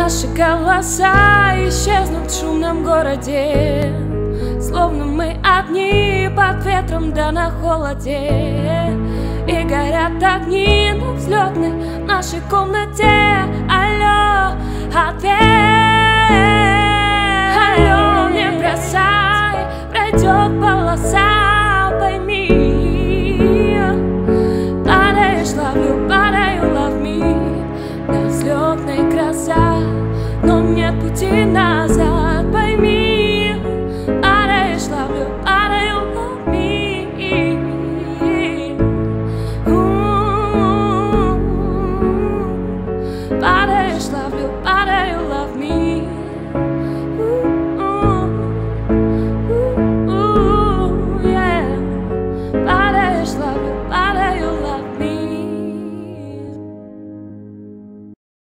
Наши голоса исчезнут в шумном городе, словно мы одни под ветром да на холоде. И горят огни на взлетной нашей комнате. Алло, ответ. Алло, не бросай, пройдет полоса, пойми. Падаешь, ловлю, падаю, love me. На взлетной гроза, но нет пути назад, пойми.